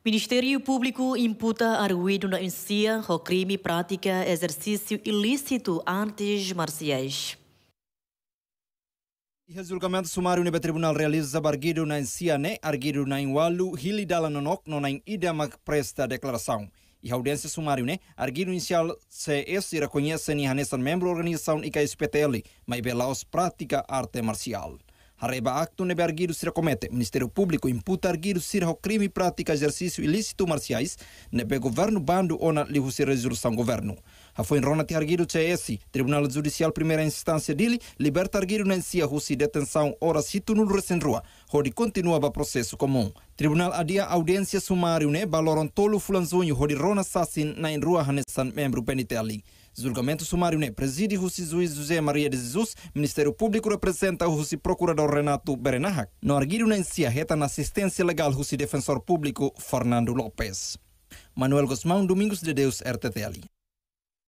Ministériu Públiku imputa Arguidu na denuncia o crime prática exercício ilícito antes Marsiais. O julgamento sumário no tribunal realiza Arguidu na denuncia Arguidu na inwalu hili dala nonok no na idama presta declaração. E a audiência sumário Arguidu inicial se esse reconhece ni hanesan membro organização F-FDTL, mas belaos prática arte marcial. Hareba acto nebe Arguidu se recomete. Ministério Público imputa Arguidu sira o crime prática exercício ilícito Marsiais nebe governo bando ona lihusi resolução governo. A foi enrona te Arguidu esse Tribunal Judicial primeira instância dele liberta Arguidu na encia husi detenção ora situ no resenrua, onde continua o processo comum. Tribunal adia audiência sumário baloron tolo fulanzunho onde rona sassin na rua hanesan membro peniteli. Julgamento sumário preside o juiz José Maria de Jesus, Ministério Público representa o procurador Renato Berenahak. No Arguidu na encia reta na assistência legal o defensor público Fernando Lopes. Manuel Guzmão, Domingos de Deus, RTTL.